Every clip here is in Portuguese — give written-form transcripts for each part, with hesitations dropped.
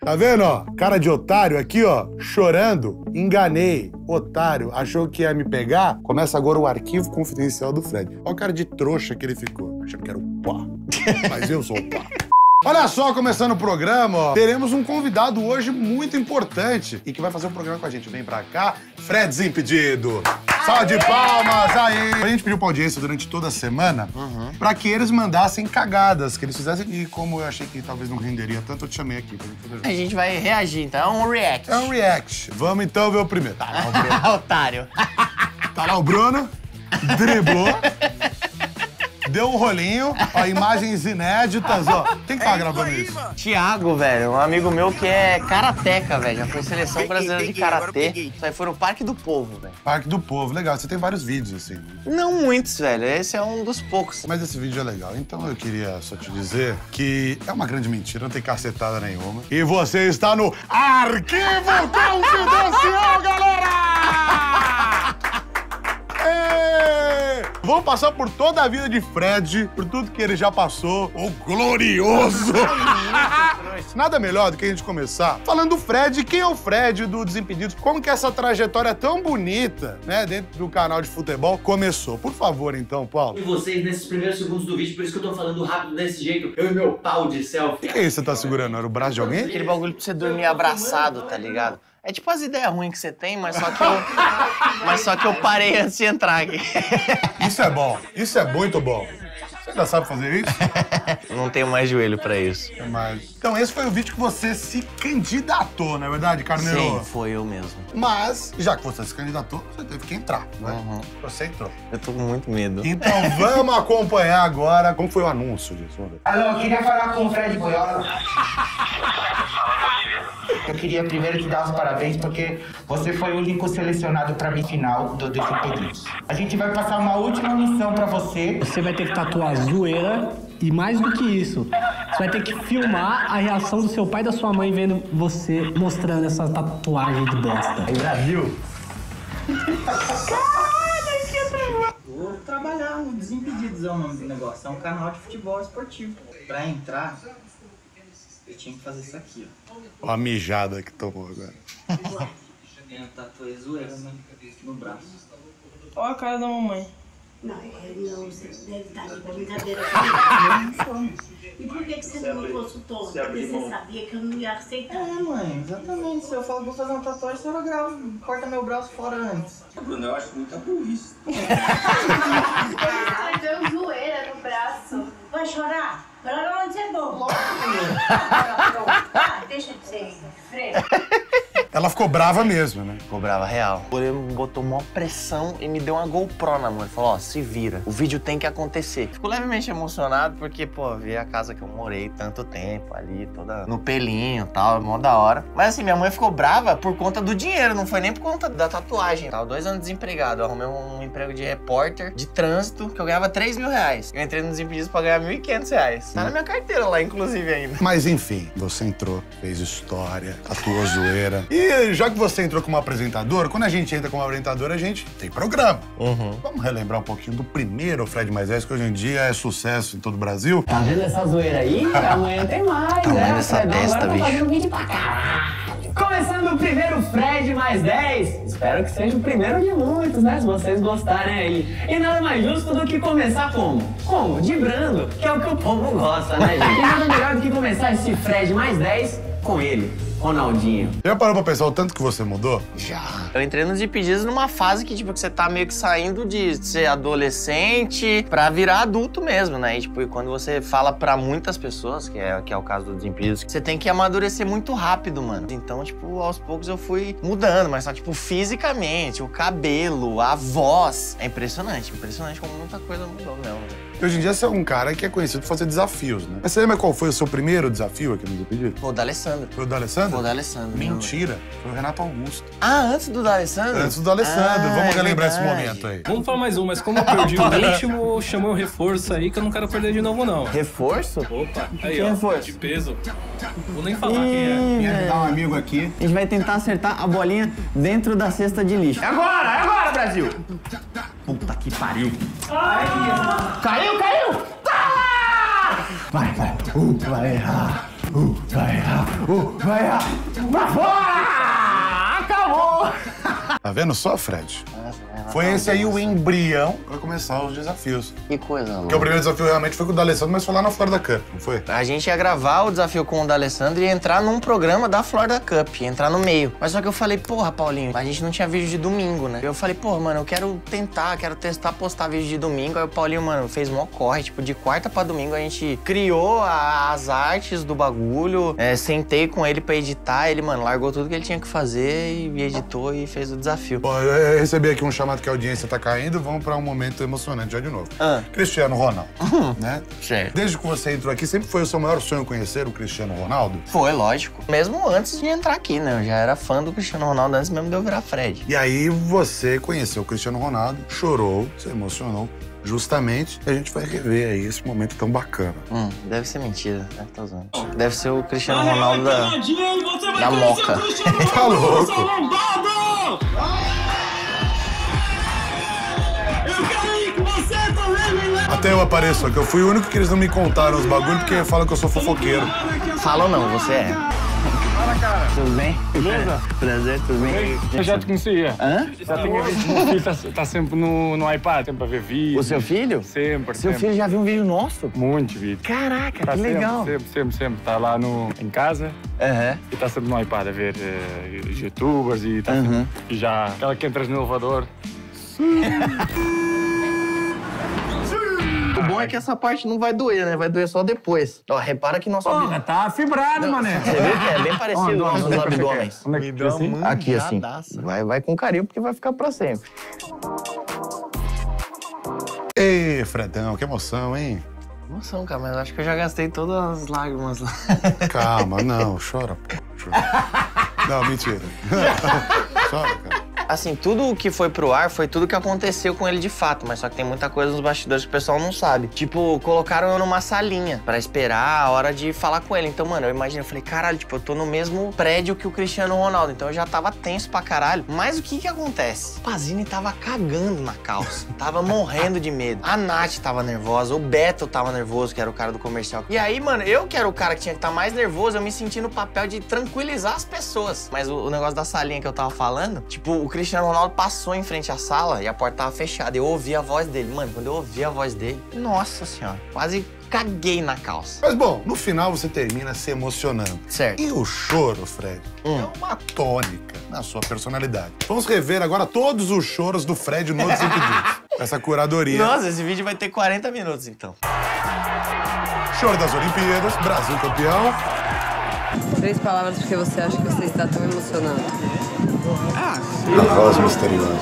Tá vendo, ó? Cara de otário aqui, ó, chorando. Enganei. Otário, achou que ia me pegar? Começa agora o arquivo confidencial do Fred. Olha o cara de trouxa que ele ficou, achando que era o pá. Mas eu sou o pá. Olha só, começando o programa, ó, teremos um convidado hoje muito importante e que vai fazer um programa com a gente. Vem pra cá, Fred Desimpedido. Salve de palmas, aí! A gente pediu pra audiência durante toda a semana pra que eles mandassem cagadas, que eles fizessem. E como eu achei que talvez não renderia tanto, eu te chamei aqui pra gente fazer. A gente vai reagir, então é um react. É um react. Vamos então ver o primeiro. Tá lá o Bruno. Otário. Tá lá o Bruno, driblou. Deu um rolinho, ó, imagens inéditas, ó. Quem que tá gravando isso? Thiago, velho, um amigo meu que é karateca, velho. Já foi seleção brasileira de karatê. Isso aí foi no Parque do Povo, velho. Parque do Povo, legal. Você tem vários vídeos, assim. Não muitos, velho. Esse é um dos poucos. Mas esse vídeo é legal. Então eu queria só te dizer que é uma grande mentira, não tem cacetada nenhuma. E você está no Arquivo Confidencial, galera! Vamos passar por toda a vida de Fred, por tudo que ele já passou. O glorioso! Nada melhor do que a gente começar falando do Fred. Quem é o Fred do Desimpedidos? Como que essa trajetória tão bonita, né, dentro do canal de futebol começou? Por favor, então, Paulo. E vocês nesses primeiros segundos do vídeo, por isso que eu tô falando rápido desse jeito, eu e meu pau de selfie. O que é isso que você tá segurando? Era o braço de alguém? Aquele bagulho pra você dormir abraçado, tá ligado? É tipo as ideias ruins que você tem, mas só que eu parei antes de entrar aqui. Isso é bom. Isso é muito bom. Você ainda sabe fazer isso? Não tenho mais joelho pra isso. Então, esse foi o vídeo que você se candidatou, não é verdade, Carneiro? Sim, foi eu mesmo. Mas, já que você se candidatou, você teve que entrar, né? Você entrou. Eu tô com muito medo. Então, vamos acompanhar agora como foi o anúncio disso. Alô, eu queria falar com o Fred Boiola. Eu queria primeiro te dar os parabéns porque você foi o único selecionado para a final do Desimpedidos. A gente vai passar uma última missão para você. Você vai ter que tatuar zoeira e mais do que isso, você vai ter que filmar a reação do seu pai e da sua mãe vendo você mostrando essa tatuagem de bosta. Aí, Brasil. Vou trabalhar no Desimpedidos, é o nome do negócio. É um canal de futebol esportivo. Pra entrar, eu tinha que fazer isso aqui, ó. Olha a mijada que tomou agora. Eu tatuei zoeira no braço. Olha a cara da mamãe. Não, você deve estar de brincadeira. E por que você não me consultou? Porque você sabia que eu não ia aceitar. É, mãe, exatamente. Se eu falo que vou fazer uma tatuagem, a senhora grava, corta meu braço fora antes. Bruno, eu acho muita burrice. Ele escreveu zoeira no braço. Vai chorar? Agora onde é bom. Ah, deixa de ser fresco. Ela ficou brava mesmo, né? Ficou brava, real. Ele me botou maior pressão e me deu uma GoPro na mão. Ele falou, ó, se vira. O vídeo tem que acontecer. Fico levemente emocionado porque, pô, vi a casa que eu morei tanto tempo ali, toda no pelinho e tal, mó da hora. Mas assim, minha mãe ficou brava por conta do dinheiro, não foi nem por conta da tatuagem. Tava 2 anos desempregado. Eu arrumei um emprego de repórter de trânsito que eu ganhava 3 mil reais. Eu entrei no Desimpedidos pra ganhar 1.500 reais. Tá na minha carteira lá, inclusive, ainda. Mas enfim, você entrou, fez história, tatuou zoeira. E já que você entrou como apresentador, quando a gente entra como apresentador, a gente tem programa. Vamos relembrar um pouquinho do primeiro Fred Mais 10, que hoje em dia é sucesso em todo o Brasil. Tá vendo essa zoeira aí? Amanhã tem mais, Tamanho dessa testa, agora bicho. tá fazendo vídeo pra caralho. Começando o primeiro Fred Mais 10. Espero que seja o primeiro de muitos, né? Se vocês gostarem aí. E nada mais justo do que começar como? Como? Dibrando, que é o que o povo gosta, né, gente? E nada melhor do que começar esse Fred Mais 10 com ele, Ronaldinho. Já parou pra pensar o tanto que você mudou? Já. Eu entrei nos Desimpedidos numa fase que, tipo, que você tá meio que saindo de ser adolescente pra virar adulto mesmo, né? E, tipo, e quando você fala pra muitas pessoas, que é o caso do Desimpedidos, você tem que amadurecer muito rápido, mano. Então, tipo, aos poucos eu fui mudando, mas só, tipo, fisicamente, o cabelo, a voz. É impressionante como muita coisa mudou mesmo, velho. Hoje em dia você é um cara que é conhecido por fazer desafios, né? Mas você lembra qual foi o seu primeiro desafio aqui no Desimpedidos? Foi o da Alessandro. Foi o do Alessandro? Foi o da Alessandro. Mentira, foi o Renato Augusto. Ah, antes do da Alessandro? Antes do Alessandro. Vamos relembrar esse verdade. momento aí. Vamos falar mais um, mas como eu perdi o ritmo, chamei um reforço aí que eu não quero perder de novo, não. Reforço? Opa, aí, Que ó, reforço? de peso. Vou nem falar quem é. Vim ajudar um amigo aqui. A gente vai tentar acertar a bolinha dentro da cesta de lixo. É agora, Brasil! Puta que pariu. Caiu! Tá! Vai. Vai errar. Pra fora! Acabou! Tá vendo só, Fred? Foi esse aí o embrião pra começar os desafios. Que coisa louca. Porque o primeiro desafio realmente foi com o D'Alessandro, mas foi lá na Florida Cup, não foi? A gente ia gravar o desafio com o D'Alessandro e entrar num programa da Florida Cup, entrar no meio. Mas só que eu falei, porra, Paulinho, a gente não tinha vídeo de domingo, né? Eu falei, porra, mano, eu quero testar postar vídeo de domingo. Aí o Paulinho, mano, fez mó corre, tipo, de quarta pra domingo a gente criou as artes do bagulho, sentei com ele pra editar, ele, mano, largou tudo que ele tinha que fazer e editou e fez o desafio. Bom, eu recebi aqui um chamado que a audiência tá caindo, vamos pra um momento emocionante já de novo. Cristiano Ronaldo, né? Certo. Desde que você entrou aqui, sempre foi o seu maior sonho conhecer o Cristiano Ronaldo? Foi, lógico. Mesmo antes de entrar aqui, né? Eu já era fã do Cristiano Ronaldo antes mesmo de eu virar Fred. E aí você conheceu o Cristiano Ronaldo, chorou, se emocionou, justamente, e a gente vai rever aí esse momento tão bacana. Deve ser mentira, né? Tô zoando. Deve ser o Cristiano Ronaldo da Moca. Tá louco? Até eu apareço aqui. Eu fui o único que eles não me contaram os bagulhos porque falam que eu sou fofoqueiro. Falam não, você é. Fala, cara. Tudo bem? Beleza? Prazer, tudo bem? Eu já te conhecia. Hã? Já tinha visto que meu filho tá sempre no iPad, sempre pra ver vídeo. O seu filho? Sempre, Seu filho já viu um vídeo nosso? Muito vídeo. Caraca, Tá que legal. Sempre. Tá lá em casa e tá sempre no iPad a ver youtubers e tá sempre, e já aquela que entras no elevador. O bom é que essa parte não vai doer, né? Vai doer só depois. Ó, repara que nosso abdômen... Tá fibrado, mané. Você viu que é bem parecido com os abdômenes. Onde é que assim? Aqui, assim. Vai com carinho, porque vai ficar pra sempre. Ei, Fredão, que emoção, hein? Emoção, cara, mas acho que eu já gastei todas as lágrimas lá. Calma, não, chora, pô. Chora. Não, mentira. Chora, cara. Assim, tudo o que foi pro ar foi tudo que aconteceu com ele de fato, mas só que tem muita coisa nos bastidores que o pessoal não sabe. Tipo, colocaram eu numa salinha pra esperar a hora de falar com ele. Então, mano, eu imaginei, eu falei, caralho, tipo, eu tô no mesmo prédio que o Cristiano Ronaldo, então eu já tava tenso pra caralho. Mas o que que acontece? O Pazini tava cagando na calça, tava morrendo de medo. A Nath tava nervosa, o Beto tava nervoso, que era o cara do comercial. E aí, mano, eu que era o cara que tinha que estar mais nervoso, eu me senti no papel de tranquilizar as pessoas. Mas o negócio da salinha que eu tava falando, tipo, o Cristiano Ronaldo passou em frente à sala e a porta tava fechada. Eu ouvi a voz dele. Mano, quando eu ouvi a voz dele, nossa senhora, quase caguei na calça. Mas, bom, no final você termina se emocionando. Certo. E o choro, Fred, é uma tônica na sua personalidade. Vamos rever agora todos os choros do Fred no Desimpedidos. Essa curadoria. Nossa, esse vídeo vai ter 40 minutos, então. Choro das Olimpíadas, Brasil campeão. 3 palavras porque você acha que você está tão emocionado. A voz misteriosa.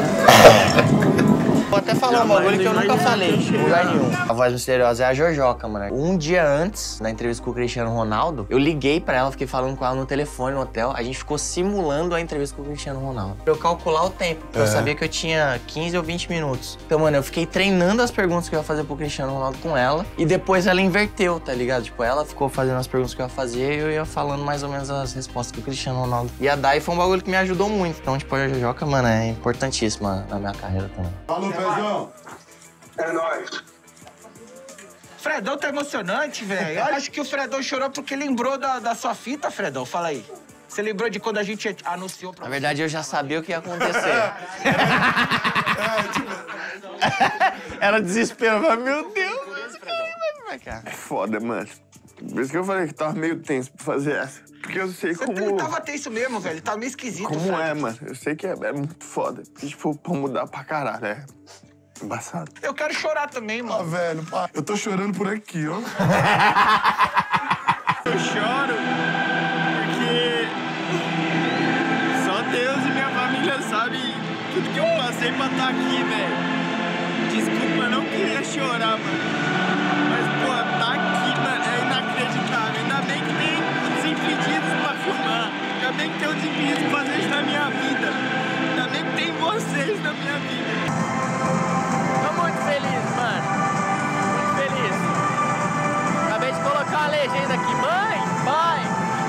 Vou até falar um bagulho que eu nunca falei em lugar nenhum. A voz misteriosa é a Jojoca, mano. Um dia antes, na entrevista com o Cristiano Ronaldo, eu liguei pra ela, fiquei falando com ela no telefone, no hotel. A gente ficou simulando a entrevista com o Cristiano Ronaldo. Pra eu calcular o tempo. Eu sabia que eu tinha 15 ou 20 minutos. Então, mano, eu fiquei treinando as perguntas que eu ia fazer pro Cristiano Ronaldo com ela. E depois ela inverteu, tá ligado? Tipo, ela ficou fazendo as perguntas que eu ia fazer e eu ia falando mais ou menos as respostas que o Cristiano Ronaldo ia dar. E foi um bagulho que me ajudou muito. Então, tipo, a Jojoca, mano, é importantíssima na minha carreira também. Falou, Pezão. É nóis. Fredão tá emocionante, velho. Eu acho que o Fredão chorou porque lembrou da sua fita, Fredão. Fala aí. Você lembrou de quando a gente anunciou pra... Na verdade, eu já sabia o que ia acontecer. Era desespero. Eu falei, meu Deus, vai cá. É foda, mano. Por isso que eu falei que tava meio tenso pra fazer essa. Porque eu sei como... Ele tava tenso mesmo, velho. Ele tava meio esquisito, Como Fred. é, mano. Eu sei que é muito foda. Porque, tipo, pra mudar pra caralho, é embaçado. Eu quero chorar também, mano. Ah, velho, pá. Eu tô chorando por aqui, ó. Eu choro porque só Deus e minha família sabem tudo que eu passei pra estar aqui, velho. Desculpa, eu não queria chorar, mano. Mas, pô, tá aqui, mano, é inacreditável. Ainda bem que tem Desimpedidos pra filmar. Ainda bem que tem o Desimpedidos pra fazer isso na minha vida. Ainda bem que tem vocês na minha vida. Tô muito feliz, mano. Muito feliz. Acabei de colocar uma legenda aqui. Mãe, pai.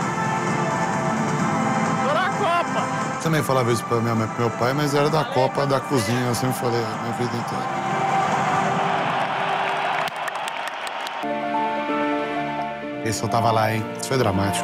Tô na Copa. Também falava isso pra minha mãe e pro meu pai, mas era da Copa da cozinha. Eu sempre falei a minha vida inteira. Esse eu tava lá, hein? Isso foi dramático.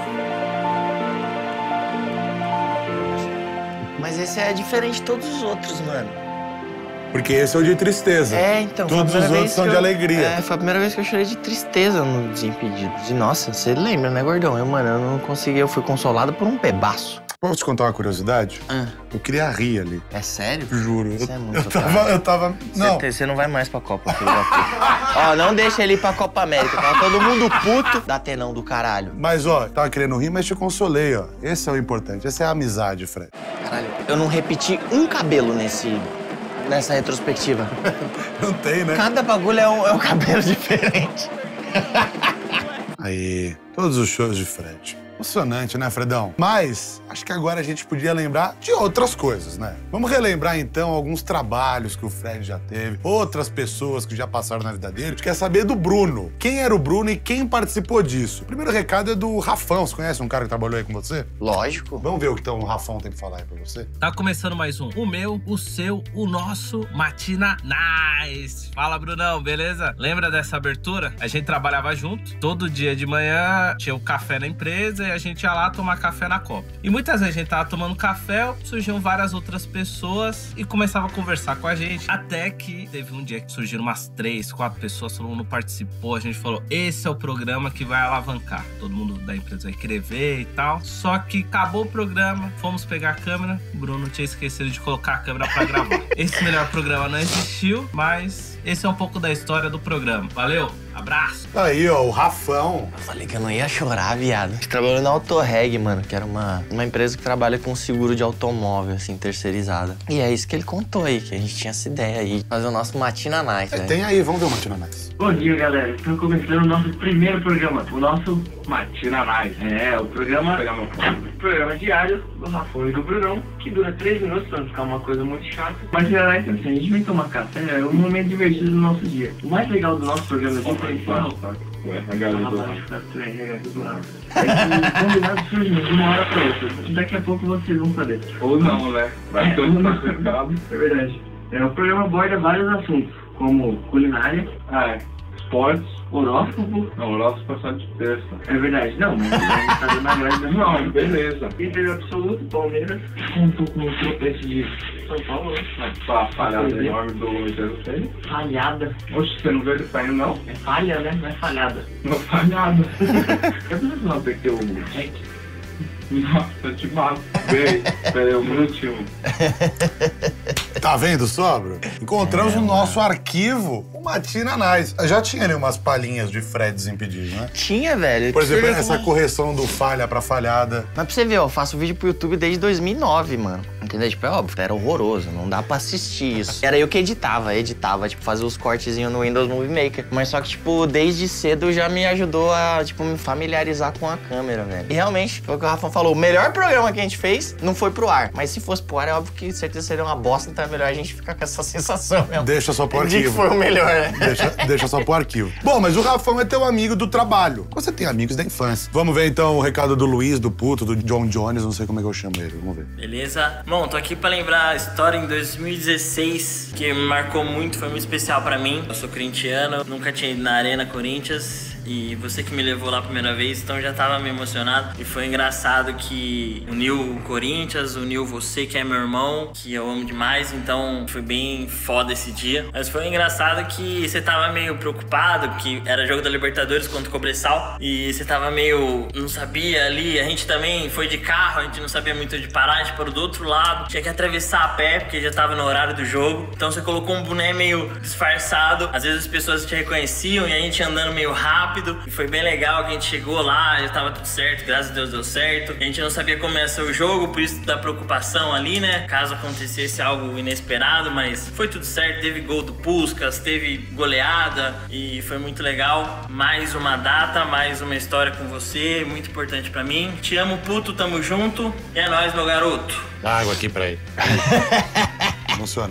Mas esse é diferente de todos os outros, mano. Porque esse é o de tristeza. É, então. Todos os outros são de alegria. É, foi a primeira vez que eu chorei de tristeza no Desimpedidos. E nossa, você lembra, né, gordão? Eu não consegui, eu fui consolado por um bebaço. Posso te contar uma curiosidade? Eu queria rir ali. É sério? Juro. Isso é muito eu tava... Não. Você não vai mais pra Copa, filho da puta. Ó, não deixa ele ir pra Copa América. Tava todo mundo puto da Tenão do caralho. Mas, ó, tava querendo rir, mas te consolei, ó. Esse é o importante. Essa é a amizade, Fred. Caralho, eu não repeti um cabelo nessa retrospectiva. Não tem, né? Cada bagulho é um cabelo diferente. Aí, todos os shows de Fred. Emocionante, né, Fredão? Mas acho que agora a gente podia lembrar de outras coisas, né? Vamos relembrar, então, alguns trabalhos que o Fred já teve, outras pessoas que já passaram na vida dele. A gente quer saber do Bruno. Quem era o Bruno e quem participou disso? O primeiro recado é do Rafão. Você conhece um cara que trabalhou aí com você? Lógico. Vamos ver o que então, o Rafão tem pra falar aí pra você? Tá começando mais um. O meu, o seu, o nosso Matina Nice. Fala, Brunão, beleza? Lembra dessa abertura? A gente trabalhava junto. Todo dia de manhã tinha o café na empresa e a gente ia lá tomar café na Copa. E muitas vezes a gente tava tomando café, surgiam várias outras pessoas e começava a conversar com a gente. Até que teve um dia que surgiram umas 3, 4 pessoas, todo mundo participou. A gente falou, esse é o programa que vai alavancar. Todo mundo da empresa vai querer ver e tal. Só que acabou o programa, fomos pegar a câmera. O Bruno tinha esquecido de colocar a câmera pra gravar. Esse melhor programa não existiu, mas esse é um pouco da história do programa. Valeu, abraço. Aí, ó, o Rafão. Eu falei que eu não ia chorar, viado. A gente trabalhou na Autoreg, mano, que era uma empresa que trabalha com seguro de automóvel, assim, terceirizada. E é isso que ele contou aí, que a gente tinha essa ideia aí, fazer o nosso Matina Nice, Tem aí, vamos ver o Matina Nice. Bom dia, galera. Estamos começando o nosso primeiro programa, o nosso Matina Nice. É, o programa diário do Rafão e do Brunão, que dura 3 minutos pra não ficar uma coisa muito chata. Matina Nice, assim, a gente vem tomar café, é um momento divertido do nosso dia. O mais legal do nosso programa de principal é que combinado surge de uma hora pra outra. Daqui a pouco vocês vão saber. Ou não, né? Vai todo mundo cercado. É verdade. O programa aborda vários assuntos, como culinária, esportes, horóscopo. Não, horóscopo é só de terça. É verdade, não, mas a gente tá dando a grade da Não, beleza. Inter absoluto, Palmeiras, um pouco no tropeço de São Paulo, né? A falhada enorme do Inter. Falhada. Oxe, você não vê ele saindo, não? É falha, né? Não é falhada. Não falhada. Eu preciso não apertei o REC. Nossa, eu te mato. Peraí, um minutinho. Tá vendo, Sobro? Encontramos no nosso arquivo o Matina Nice. Já tinha ali umas palhinhas de Fred Desimpedidos, né? Tinha, velho. Por exemplo, essa correção do falha pra falhada. Mas pra você ver, eu faço vídeo pro YouTube desde 2009, mano. Entendeu? Tipo, é óbvio, era horroroso, não dá pra assistir isso. Era eu que editava, tipo, fazer os cortezinhos no Windows Movie Maker. Mas só que, tipo, desde cedo já me ajudou a, tipo, me familiarizar com a câmera, velho. E realmente, foi o que o Rafa falou, o melhor programa que a gente fez não foi pro ar. Mas se fosse pro ar, é óbvio que certeza seria uma bosta, então é melhor a gente ficar com essa sensação mesmo. Deixa só pro arquivo. De que foi o melhor, né? Deixa só pro arquivo. Bom, mas o Rafão é teu amigo do trabalho. Você tem amigos da infância. Vamos ver, então, o recado do Luiz, do Puto, do John Jones, não sei como é que eu chamo ele. Vamos ver. Beleza? Bom, tô aqui pra lembrar a história em 2016, que me marcou muito, foi muito especial pra mim. Eu sou corintiano, nunca tinha ido na Arena Corinthians. E você que me levou lá a primeira vez, então já tava meio emocionado. E foi engraçado que uniu o Corinthians, uniu você, que é meu irmão, que eu amo demais. Então foi bem foda esse dia. Mas foi engraçado que você tava meio preocupado, que era jogo da Libertadores contra o Cobressal. E você tava meio... não sabia ali. A gente também foi de carro, a gente não sabia muito de parar. A gente parou do outro lado. Tinha que atravessar a pé, porque já tava no horário do jogo. Então você colocou um boné meio disfarçado. Às vezes as pessoas te reconheciam e a gente andando meio rápido. E foi bem legal que a gente chegou lá, já tava tudo certo, graças a Deus deu certo. A gente não sabia como ia ser o jogo, por isso da preocupação ali, né? Caso acontecesse algo inesperado, mas foi tudo certo. Teve gol do Puskás, teve goleada e foi muito legal. Mais uma data, mais uma história com você, muito importante pra mim. Te amo, Puto, tamo junto. E é nóis, meu garoto. Dá água aqui pra ele. Emocionado.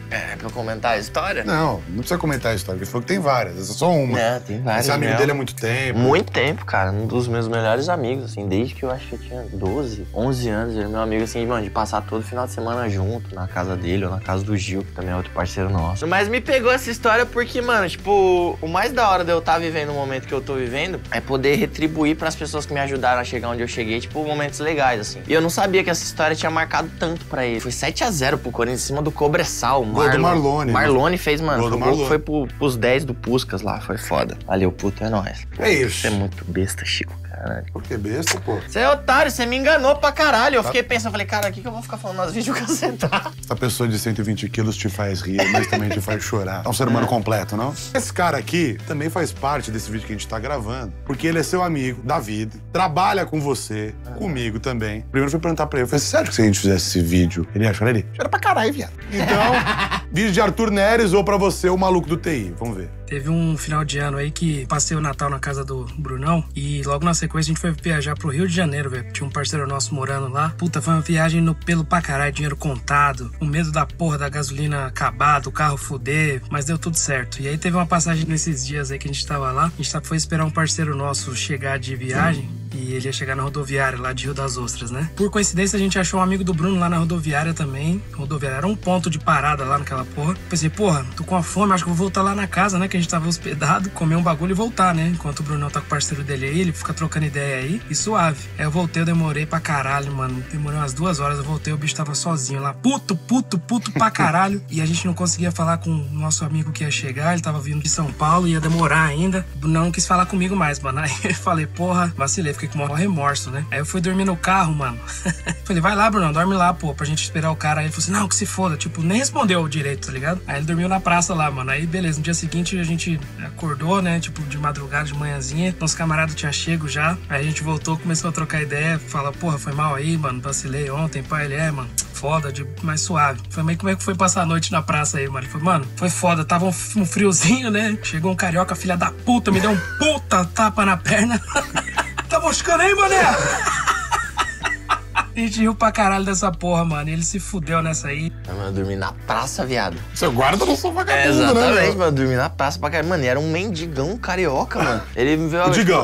É, pra eu comentar a história? Não precisa comentar a história, porque ele falou que tem várias, essa é só uma. É, tem várias. Esse amigo dele há muito tempo. Muito tempo, cara. Um dos meus melhores amigos, assim, desde que eu acho que eu tinha 12, 11 anos. Ele é meu amigo, assim, mano, de passar todo final de semana junto, na casa dele ou na casa do Gil, que também é outro parceiro nosso. Mas me pegou essa história porque, mano, tipo, o mais da hora de eu estar vivendo o momento que eu tô vivendo é poder retribuir pras pessoas que me ajudaram a chegar onde eu cheguei, tipo, momentos legais, assim. E eu não sabia que essa história tinha marcado tanto pra ele. Foi 7-0 pro Corinthians em cima do Cobressal. Gol do Marlone. Marlone fez, mano. Gol do O gol que foi pros 10 do Puskas lá. Foi foda. Valeu, puto, é nóis. É isso. Você é muito besta, Chico, caralho. Por que besta, pô? Você é otário, você me enganou pra caralho. Eu fiquei pensando, falei, cara, o que eu vou ficar falando nas videocassetas? Essa pessoa de 120 quilos te faz rir, mas também te faz chorar. É um ser humano completo, não? Esse cara aqui também faz parte desse vídeo que a gente tá gravando, porque ele é seu amigo da vida, trabalha com você, comigo também. Primeiro eu fui perguntar pra ele, eu falei, sério que se a gente fizesse esse vídeo, ele ia chorar? Ele chora pra caralho, viado. Então, vídeo de Arthur Neres ou pra você, o maluco do TI. Vamos ver. Teve um final de ano aí que passei o Natal na casa do Brunão e logo na sequência a gente foi viajar pro Rio de Janeiro, velho. Tinha um parceiro nosso morando lá. Puta, foi uma viagem no pelo pra caralho, dinheiro contado, com medo da porra da gasolina acabar, do carro fuder, mas deu tudo certo. E aí teve uma passagem nesses dias aí que a gente tava lá, a gente foi esperar um parceiro nosso chegar de viagem. E ele ia chegar na rodoviária lá de Rio das Ostras, né? Por coincidência, a gente achou um amigo do Bruno lá na rodoviária também. Rodoviária era um ponto de parada lá naquela porra. Pensei, porra, tô com fome, acho que vou voltar lá na casa, né? Que a gente tava hospedado, comer um bagulho e voltar, né? Enquanto o Bruno tá com o parceiro dele aí, ele fica trocando ideia aí e suave. Aí eu voltei, eu demorei pra caralho, mano. Demorei umas 2 horas, eu voltei, o bicho tava sozinho lá. Puto pra caralho. E a gente não conseguia falar com o nosso amigo que ia chegar, ele tava vindo de São Paulo, ia demorar ainda. O Bruno não quis falar comigo mais, mano. Aí eu falei, porra, vacilei, fiquei com o maior remorso, né? Aí eu fui dormir no carro, mano. Falei, vai lá, Bruno, dorme lá, pô, pra gente esperar o cara. Aí ele falou assim, não, que se foda. Tipo, nem respondeu direito, tá ligado? Aí ele dormiu na praça lá, mano. Aí, beleza, no dia seguinte a gente acordou, né? Tipo, de madrugada, de manhãzinha. Nosso camarada tinha chego já. Aí a gente voltou, começou a trocar ideia. Fala, porra, foi mal aí, mano. Vacilei ontem, pai. Ele mano, foda, mais suave. Falei, como é que foi passar a noite na praça aí, mano? Ele falou, mano, foi foda. Tava um friozinho, né? Chegou um carioca, filha da puta, me deu um puta tapa na perna. Tá moscando aí, mané? A gente riu pra caralho dessa porra, mano. E ele se fudeu nessa aí. Mano, dormir na praça, viado. Você guarda no sofá vagabundo, exatamente, né? Mano, dormir na praça pra caralho. Mano, era um mendigão carioca, mano. Ele me veio... O Digão.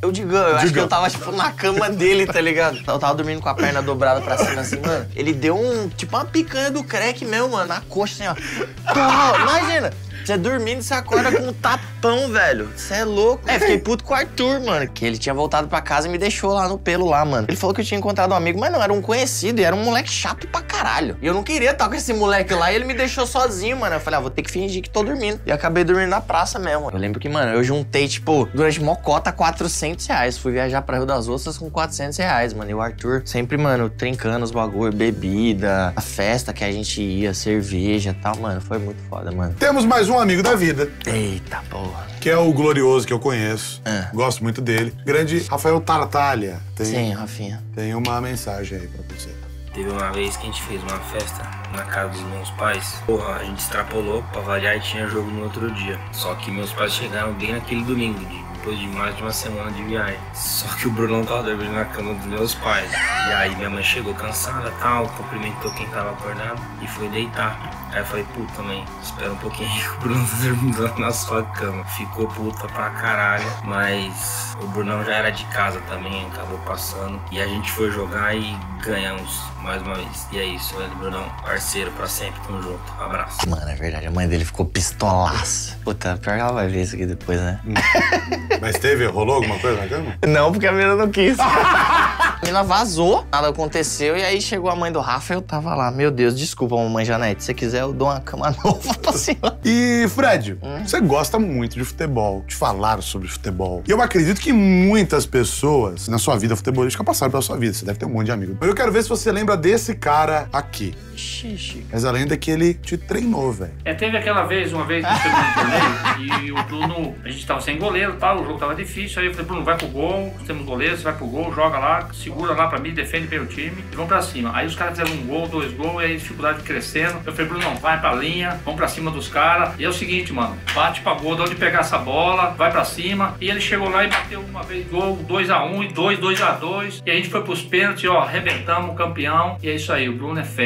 Eu acho que eu tava, tipo, na cama dele, tá ligado? Eu tava dormindo com a perna dobrada pra cima, assim, mano. Ele deu tipo uma picanha do crack mesmo, mano, na coxa, assim, ó. Imagina! Você dormindo e você acorda com um tapão, velho. Você é louco. Fiquei puto com o Arthur, mano. Que ele tinha voltado pra casa e me deixou lá no pelo lá, mano. Ele falou que eu tinha encontrado um amigo, mas não, era um conhecido e era um moleque chato pra caralho. E eu não queria estar com esse moleque lá e ele me deixou sozinho, mano. Eu falei, vou ter que fingir que tô dormindo. E acabei dormindo na praça mesmo. Eu lembro que, mano, eu juntei, tipo, durante mocota, R$400. Fui viajar pra Rio das Ostras com R$400, mano. E o Arthur sempre, mano, trincando os bagulho, bebida, a festa que a gente ia, cerveja e tal, mano. Foi muito foda, mano. Temos mais um amigo da vida. Eita porra. Que é o glorioso que eu conheço. Gosto muito dele. Grande Rafael Tartaglia. Sim, Rafinha. Tem uma mensagem aí pra você. Teve uma vez que a gente fez uma festa na casa dos meus pais. Porra, a gente extrapolou pra variar e tinha jogo no outro dia. Só que meus pais chegaram bem naquele domingo, depois de mais de uma semana de viagem. Só que o Brunão tava dormindo na cama dos meus pais. E aí minha mãe chegou cansada e tal, cumprimentou quem tava acordado e foi deitar. Aí eu falei, puta, mãe, espera um pouquinho aí que o Brunão tá dormindo na sua cama. Ficou puta pra caralho, mas o Brunão já era de casa também, acabou passando. E a gente foi jogar e ganhamos mais uma vez. E é isso, velho, Brunão, parceiro pra sempre, tamo junto. Um abraço. Mano, é verdade, a mãe dele ficou pistolaça. Puta, pior que ela vai ver isso aqui depois, né? Mas rolou alguma coisa na cama? Não, porque a menina não quis. A menina vazou, nada aconteceu, e aí chegou a mãe do Rafa e eu tava lá. Meu Deus, desculpa, mamãe Janete, se você quiser eu dou uma cama nova pra senhora. E, Fred, você gosta muito de futebol, de falar sobre futebol. E eu acredito que muitas pessoas na sua vida futebolística passaram pela sua vida. Você deve ter um monte de amigos. Eu quero ver se você lembra desse cara aqui. Xixi. Mas a lenda é que ele te treinou, velho. Teve aquela vez, uma vez que chegou no torneio e o Bruno, a gente tava sem goleiro e tal, o jogo tava difícil, aí eu falei, Bruno, vai pro gol, temos goleiro, você vai pro gol, joga lá, segura lá pra mim, defende bem o time e vamos pra cima. Aí os caras fizeram 1 gol, 2 gols, e aí dificuldade crescendo. Eu falei, Bruno, não, vai pra linha, vamos pra cima dos caras. E é o seguinte, mano, bate pra gol, de onde pegar essa bola, vai pra cima. E ele chegou lá e bateu uma vez gol, 2-1 e 2-2-2. E a gente foi pros pênaltis, ó, arrebentamos, campeão. E é isso aí, o Bruno é fera. Grande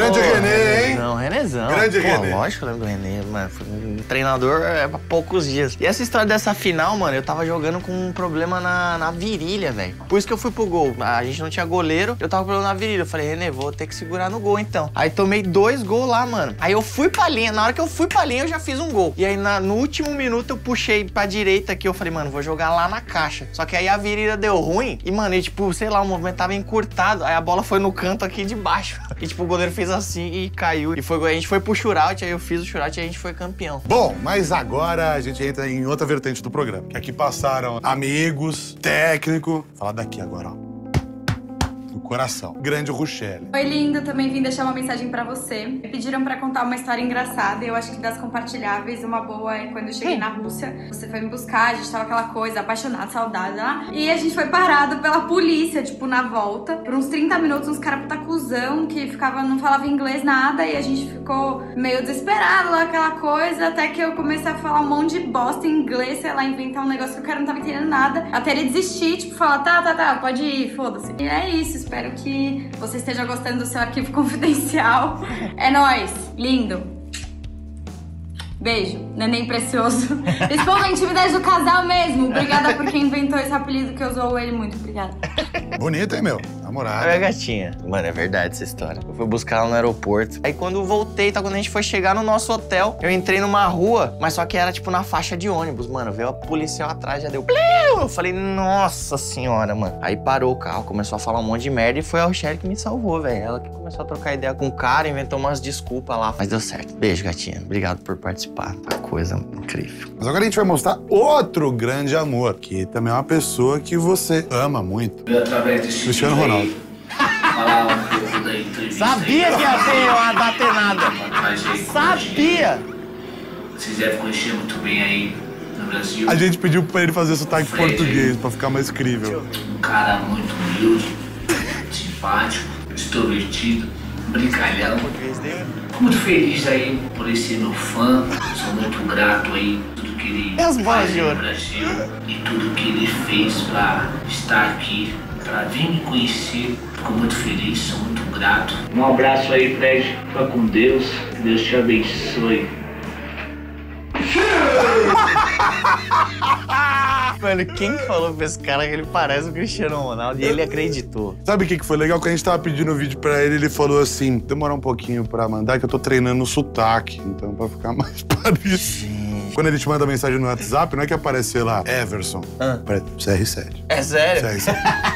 Grande René, hein? Não, Renézão. Grande Pô, René. lógico que eu lembro do René, mano. Foi um treinador há poucos dias. E essa história dessa final, mano, eu tava jogando com um problema na virilha, velho. Por isso que eu fui pro gol. A gente não tinha goleiro, eu tava com problema na virilha. Eu falei, René, vou ter que segurar no gol, então. Aí tomei 2 gols lá, mano. Aí eu fui pra linha. Na hora que eu fui pra linha, eu já fiz um gol. E aí, no último minuto, eu puxei pra direita aqui. Eu falei, mano, vou jogar lá na caixa. Só que aí a virilha deu ruim. E, mano, tipo, sei lá, o movimento tava encurtado. Aí a bola foi no canto aqui de baixo. E, tipo, o goleiro fez assim e caiu. E a gente foi pro shootout, aí eu fiz o shootout e a gente foi campeão. Bom, mas agora a gente entra em outra vertente do programa. Que aqui passaram amigos, técnico. Falar daqui agora, ó. Do coração. Grande Rochelle. Oi, lindo. Também vim deixar uma mensagem pra você. Me pediram pra contar uma história engraçada. Eu acho que das compartilháveis, uma boa é quando eu cheguei na Rússia. Você foi me buscar, a gente tava aquela coisa, apaixonado, saudade lá. E a gente foi parado pela polícia, tipo, na volta. Por uns 30 minutos, uns caras puta cuzão que não falava inglês nada. E a gente ficou meio desesperado lá, aquela coisa. Até que eu comecei a falar um monte de bosta em inglês, sei lá, inventar um negócio que o cara não tava entendendo nada. Até ele desistir, tipo, falar, tá, pode ir, foda-se. E é isso. Espero que você esteja gostando do seu arquivo confidencial. É nóis, lindo. Beijo, neném precioso. Expondo a intimidade do casal mesmo. Obrigada por quem inventou esse apelido que eu usou ele muito. Obrigada. Bonito, hein, meu? Namorada. É gatinha. Mano, é verdade essa história. Eu fui buscar ela no aeroporto. Aí quando eu voltei, quando a gente foi chegar no nosso hotel, eu entrei numa rua, mas só que era tipo na faixa de ônibus, mano. Veio a policial atrás, já deu... Eu falei, nossa senhora, mano. Aí parou o carro, começou a falar um monte de merda e foi a Rochelle que me salvou, velho. Ela que começou a trocar ideia com o cara, inventou umas desculpas lá. Mas deu certo. Beijo, gatinha. Obrigado por participar. Tá coisa incrível. Mas agora a gente vai mostrar outro grande amor, que também é uma pessoa que você ama muito. Através desse Cristiano Ronaldo. Falar um pouco da entrevista. Sabia que ia ter uma datenada. Sabia! Vocês devem conhecer muito bem aí no Brasil. A gente pediu pra ele fazer sotaque português, pra ficar mais crível. Um cara muito humilde, simpático, extrovertido, brincalhão. Tô muito feliz aí por esse meu fã. Sou muito grato aí por tudo que ele faz no Brasil e tudo que ele fez pra estar aqui, pra vir me conhecer. Fico muito feliz, sou muito grato. Um abraço aí, Fred. Fica com Deus. Que Deus te abençoe. Mano, quem falou pra esse cara que ele parece o Cristiano Ronaldo? E ele acreditou. Sabe o que foi legal? Quando a gente tava pedindo o vídeo pra ele, ele falou assim, demora um pouquinho pra mandar, que eu tô treinando o sotaque, então pra ficar mais parecido. Quando ele te manda mensagem no WhatsApp, não é que aparecer lá, Everson, CR7. É sério? CR7.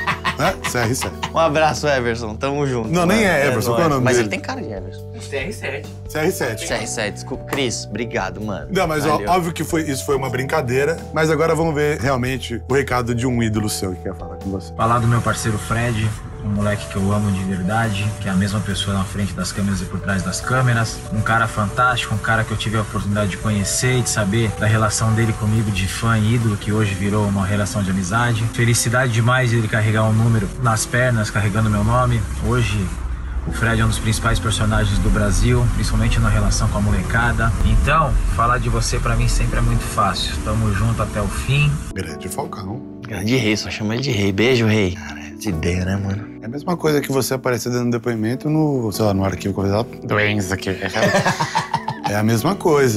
CR7. Um abraço, Everson. Tamo junto. Não, nem é Everson. Qual é o nome Mas dele? ele tem cara de Everson. CR7. CR7. Desculpa. Cris, obrigado, mano. Não, mas valeu. Óbvio que isso foi uma brincadeira. Mas agora vamos ver realmente o recado de um ídolo seu que quer falar com você. Falar do meu parceiro Fred, um moleque que eu amo de verdade, que é a mesma pessoa na frente das câmeras e por trás das câmeras. Um cara fantástico, um cara que eu tive a oportunidade de conhecer e de saber da relação dele comigo de fã e ídolo, que hoje virou uma relação de amizade. Felicidade demais ele carregar um número nas pernas, carregando meu nome. Hoje o Fred é um dos principais personagens do Brasil, principalmente na relação com a molecada. Então, falar de você pra mim sempre é muito fácil. Tamo junto até o fim. Grande Falcão. Grande rei, só chama ele de rei. Beijo, rei. Cara, essa ideia, né, mano? É a mesma coisa que você aparecer dando depoimento no, sei lá, no arquivo confidencial. Doença aqui. É a mesma coisa.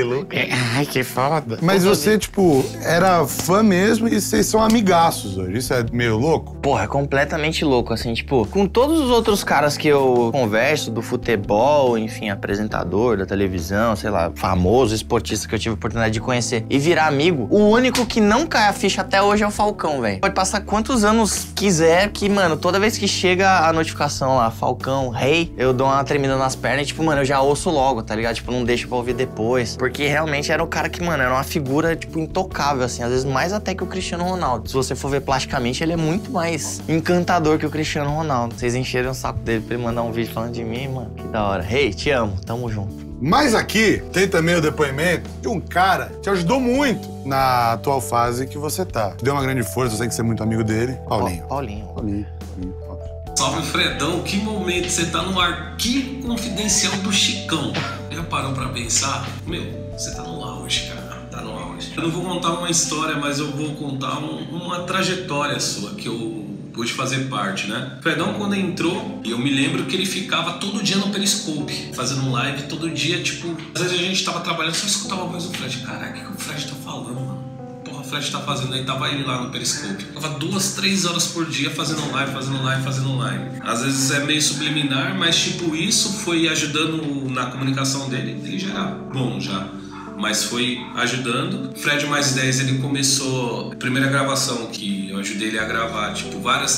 Ai, que foda. Mas você, tipo, era fã mesmo e vocês são amigaços hoje. Isso é meio louco? Porra, é completamente louco, assim, tipo, com todos os outros caras que eu converso, do futebol, enfim, apresentador da televisão, sei lá, famoso, esportista que eu tive a oportunidade de conhecer e virar amigo, o único que não cai a ficha até hoje é o Falcão, velho. Pode passar quantos anos quiser que, mano, toda vez que chega a notificação lá, Falcão, rei, eu dou uma tremida nas pernas e, tipo, mano, eu já ouço logo, tá ligado? Tipo, não deixo pra ouvir depois. Porque realmente era o cara que, mano, era uma figura, tipo, intocável, assim. Às vezes mais até que o Cristiano Ronaldo. Se você for ver plasticamente, ele é muito mais encantador que o Cristiano Ronaldo. Vocês encheram o saco dele pra ele mandar um vídeo falando de mim, mano. Que da hora. Rei, te amo. Tamo junto. Mas aqui tem também o depoimento de um cara que te ajudou muito na atual fase que você tá. Te deu uma grande força, eu sei que você é muito amigo dele. Paulinho. Paulinho. Salve, Fredão. Que momento você tá no arquivo confidencial do Chicão. Já parou pra pensar? Meu, você tá no auge, cara. Tá no auge. Eu não vou contar uma história, mas eu vou contar uma trajetória sua que eu pôde fazer parte, né? O Fredão, quando entrou, eu me lembro que ele ficava todo dia no Periscope, fazendo live todo dia, tipo... Às vezes a gente tava trabalhando, só escutava a voz do Fred. Caraca, o que o Fred tá falando, mano? Porra, o Fred tá fazendo, aí tava ele lá no Periscope. Tava 2, 3 horas por dia fazendo live. Às vezes é meio subliminar, mas tipo, isso foi ajudando na comunicação dele. Ele já era bom, já. Mas foi ajudando. Fred Mais 10, ele começou... A primeira gravação que eu ajudei ele a gravar, tipo, várias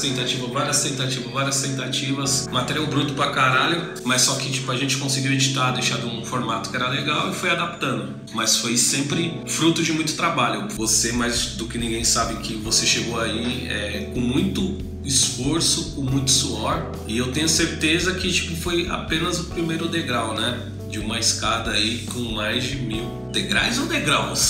tentativas. Material bruto pra caralho. Mas só que, tipo, a gente conseguiu editar, deixar de um formato que era legal e foi adaptando. Mas foi sempre fruto de muito trabalho. Você, mais do que ninguém, sabe que você chegou aí com muito esforço, com muito suor. E eu tenho certeza que, tipo, foi apenas o primeiro degrau, né? De uma escada aí com mais de 1000 degraus ou degraus?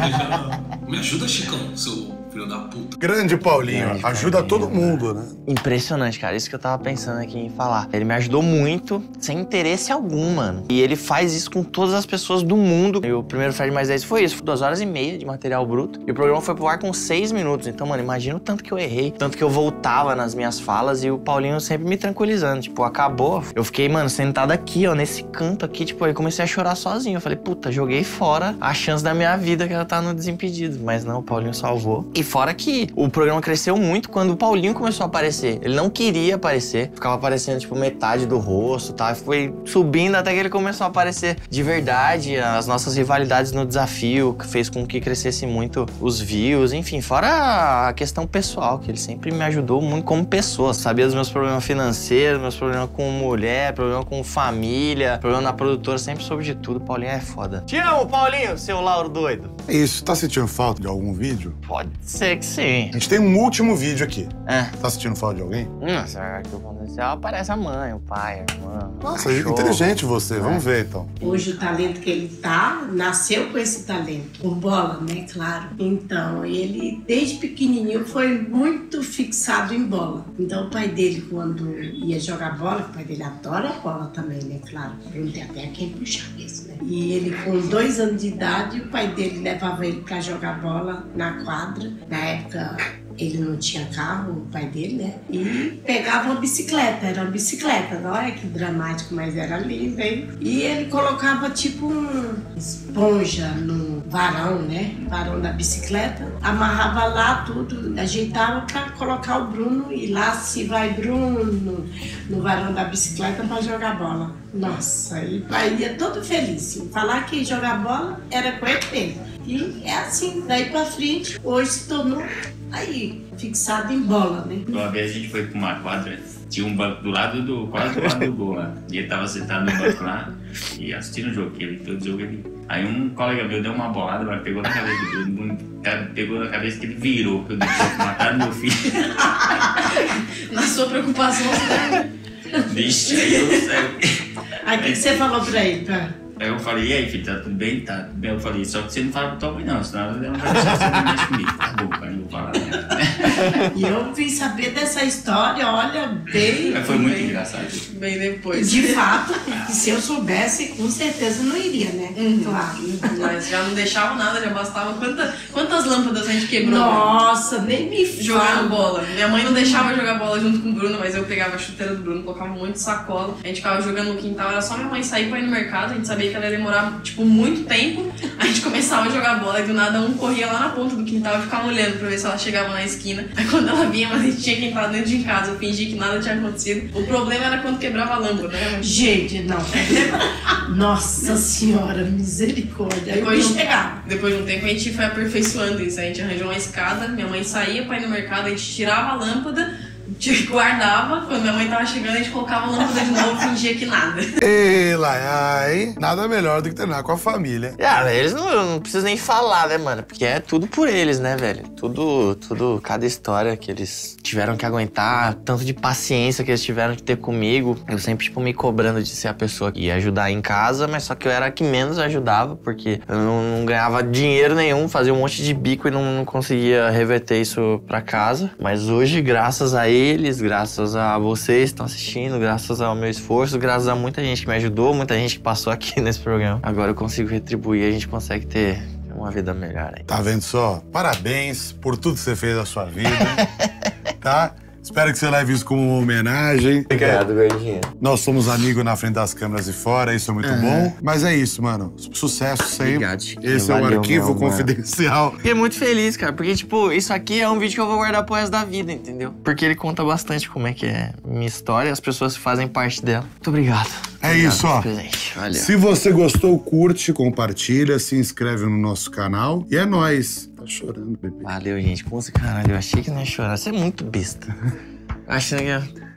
Me ajuda, Chicão, seu filho da puta. Grande Paulinho, ajuda todo mundo, né? Impressionante, cara. Isso que eu tava pensando aqui em falar. Ele me ajudou muito, sem interesse algum, mano. E ele faz isso com todas as pessoas do mundo. E o primeiro Fred Mais 10 foi isso. 2 horas e meia de material bruto. E o programa foi pro ar com 6 minutos. Então, mano, imagina o tanto que eu errei. Tanto que eu voltava nas minhas falas e o Paulinho sempre me tranquilizando. Tipo, acabou. Eu fiquei, mano, sentado aqui, ó, nesse canto aqui. Tipo, aí comecei a chorar sozinho. Eu falei, puta, joguei fora a chance da minha vida que ela tá no Desimpedidos. Mas não, o Paulinho salvou. E fora que o programa cresceu muito quando o Paulinho começou a aparecer. Ele não queria aparecer, ficava aparecendo tipo metade do rosto, tá? Foi subindo até que ele começou a aparecer de verdade. As nossas rivalidades no desafio, que fez com que crescesse muito os views, enfim, fora a questão pessoal, que ele sempre me ajudou muito como pessoa. Sabia dos meus problemas financeiros, meus problemas com mulher, problema com família, problema na produtora, sempre soube de tudo. O Paulinho é foda. Te amo, Paulinho, seu Lauro doido. Isso, tá sentindo falta de algum vídeo? Pode ser que sim. A gente tem um último vídeo aqui. Tá sentindo falta de alguém? Nossa, que aconteceu, aparece a mãe, o pai, a irmã. Nossa, inteligente você. Vamos ver, então. Hoje o talento que ele tá, nasceu com esse talento. Por bola, né? Claro. Então, ele, desde pequenininho, foi muito fixado em bola. Então, o pai dele, quando ia jogar bola, o pai dele adora bola também, né? Claro. Não tem até quem puxar isso, né? E ele, com 2 anos de idade, o pai dele levava ele pra jogar bola na quadra. Na época, ele não tinha carro, o pai dele, né? E pegava uma bicicleta, era uma bicicleta. Olha que dramático, mas era lindo, hein? E ele colocava tipo uma esponja no varão, né? Varão da bicicleta. Amarrava lá tudo, ajeitava pra colocar o Bruno. E lá se vai Bruno no varão da bicicleta pra jogar bola. Nossa, e o pai ia todo feliz. Falar que jogar bola era com ele mesmo. E é assim, daí pra frente, hoje se tornou aí, fixado em bola, né? Uma vez a gente foi pra uma quadra, tinha um banco quase do lado do gol lá. E ele tava sentado no banco lá e assistindo o jogo, todo jogo ele... Aí um colega meu deu uma bolada, mas pegou na cabeça do Bruno, pegou na cabeça que ele virou, eu disse, mataram meu filho. Na sua preocupação, né? Vixe, aí eu saio. Aí o que você falou pra ele, cara? Aí eu falei, e aí, filho, tá tudo bem? Tá tudo bem. Eu falei, só que você não fala pro tua mãe não, senão ela não vai deixar você mexer comigo. Tá bom, pai, não vou falar nada. E eu vim saber dessa história, olha, bem... Foi muito engraçado. Bem depois. De fato, porque se eu soubesse, com certeza não iria, né? Claro. Mas já não deixava nada, já bastava. Quantas lâmpadas a gente quebrou? Nossa, nem me fala. Jogando bola. Minha mãe não deixava eu jogar bola junto com o Bruno, mas eu pegava a chuteira do Bruno, colocava um monte de sacola. A gente ficava jogando no quintal, era só minha mãe sair pra ir no mercado, a gente sabia que ela ia demorar, tipo, muito tempo. A gente começava a jogar bola e do nada um corria lá na ponta do quintal e ficava olhando pra ver se ela chegava na esquina. Aí quando ela vinha, mas a gente tinha que entrar dentro de casa, eu fingi que nada tinha acontecido. O problema era quando quebrava a lâmpada, né? Gente, não. Nossa senhora, misericórdia. Depois de um tempo a gente foi aperfeiçoando isso. A gente arranjou uma escada, minha mãe saía pra ir no mercado, a gente tirava a lâmpada, guardava, quando minha mãe tava chegando a gente colocava a lâmpada de novo e fingia que nada. Ei, Laiai, nada melhor do que treinar com a família. Eles não precisam nem falar, né, mano? Porque é tudo por eles, né, velho? Tudo, cada história que eles tiveram que aguentar, tanto de paciência que eles tiveram que ter comigo. Eu sempre, tipo, me cobrando de ser a pessoa que ia ajudar em casa, mas só que eu era a que menos ajudava, porque eu não ganhava dinheiro nenhum, fazia um monte de bico e não conseguia reverter isso pra casa. Mas hoje, graças a eles, graças a vocês que estão assistindo, graças ao meu esforço, graças a muita gente que me ajudou, muita gente que passou aqui nesse programa. Agora eu consigo retribuir, a gente consegue ter uma vida melhor aí. Tá vendo só? Parabéns por tudo que você fez na sua vida, tá? Espero que você leve isso como uma homenagem. Obrigado, gordinha. Nós somos amigos na frente das câmeras e fora, isso é muito bom. Mas é isso, mano. Sucesso sempre. Obrigado, Chiquinho. Esse é o Valeu, arquivo meu, confidencial. Fiquei muito feliz, cara, porque, tipo, isso aqui é um vídeo que eu vou guardar pro resto da vida, entendeu? Porque ele conta bastante como é que é minha história e as pessoas que fazem parte dela. Muito obrigado. É isso, ó. Valeu. Se você gostou, curte, compartilha, se inscreve no nosso canal. E é nóis. Tá chorando, bebê. Valeu, gente. Caralho, eu achei que não ia chorar. Você é muito besta. Achei que ia...